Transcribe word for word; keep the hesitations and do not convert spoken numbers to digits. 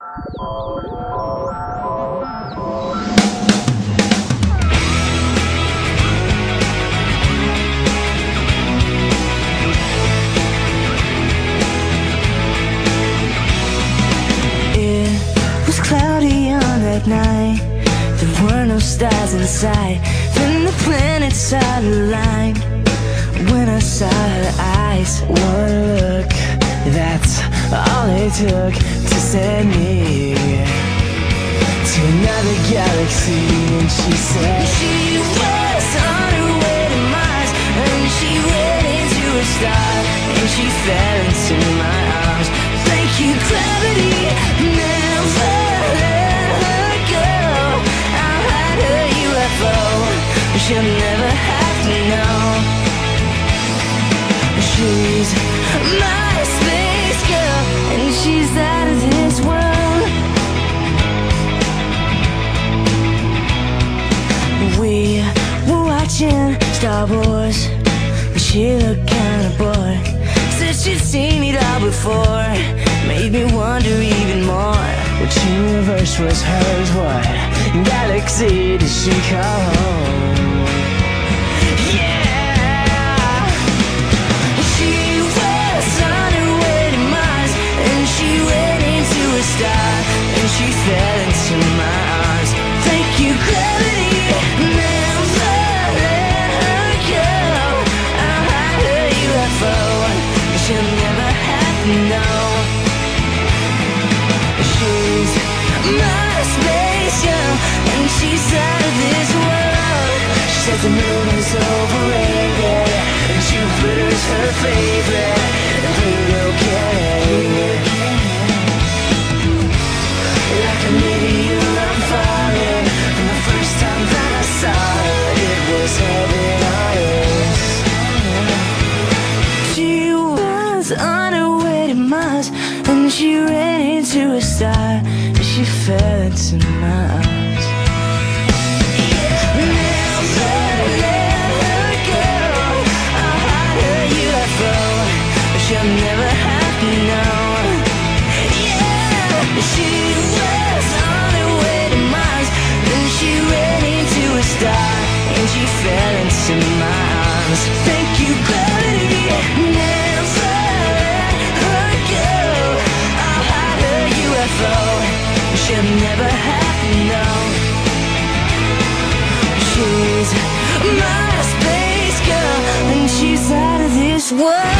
Night, there were no stars in sight. Then the planets all aligned. When I saw her eyes, one look, that's all it took to send me to another galaxy. And she said she was on her way to Mars, and she went into a star, and she fell into my arms. Thank you, gravity, never she'll never have to know. She's my space girl, and she's out of this world. We were watching Star Wars, and she looked kinda bored. Said she'd seen it all before, made me wonder even more. Which universe was hers, what galaxy did she call home? And she fell into my arms. Thank you, gravity, never let her go. I'll hide her U F O, she'll never have to know. She's my space girl, and she's out of this world. She said the moon is overrated, and Jupiter's her favorite, and we're okay. Like a meteor, I'm falling. From the first time that I saw her, it was heaven on earth. She was on her way to Mars, and she ran into a star, and she fell into my arms. Never let her go. I'll hide her U F O, she'll never have to know. Yeah, she and she fell into my arms. Thank you, gravity, never let her go. I'll hide her U F O, she'll never have to know. She's my space girl, and she's out of this world.